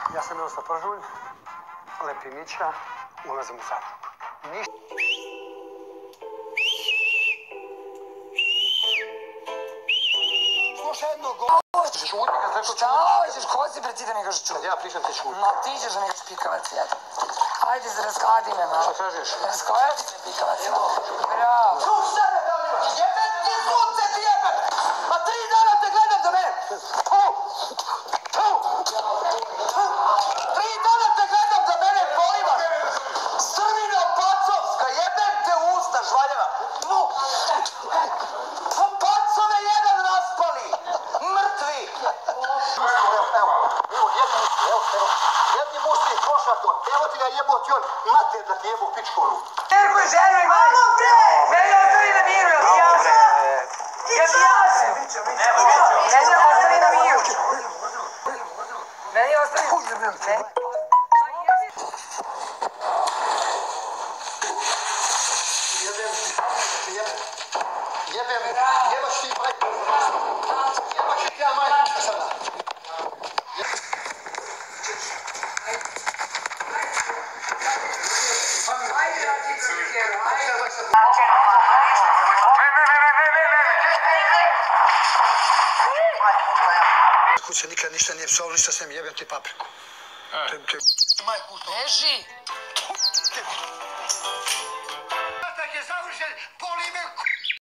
Ja sam Miroslav Pržulj, Lepimića, ulazim u zatvor. Ništa. Slušaj jedno govor. Šta hoćeš? Ko si pred ti da mi kažeš čuti? Ja pričam ti šuti. Ma ti ćeš da mi kažeš pikavac jedan. Hajde se raskladi me malo. Šta kažeš? Raskladi me pikavac. Bravo. Sebe, jebem ti sunce ti jebem! Ma 3 dana te gledam do mene! Tu! 3 dana te gledam do mene, polivaš! Strvino pacovska, jebem te usta, žvaljeva! Pacove jedan raspali! Mrtvi! Jedni mušti prošla to, evo ti ga jebo ti on, mater da ti jebo u pičkoru. Nerko je ženu i majku. Mene ostavi na miru, jel ti jasno? Jel ti jasno? Mene ostavi na miru. Mene ostavi na miru. Jebaš ti majku. Jebaš ti ja majku sada. Kuće nikad ništa nije psovao, ništa sve mi jebem ti papriku. Beži! Sastanak je završen,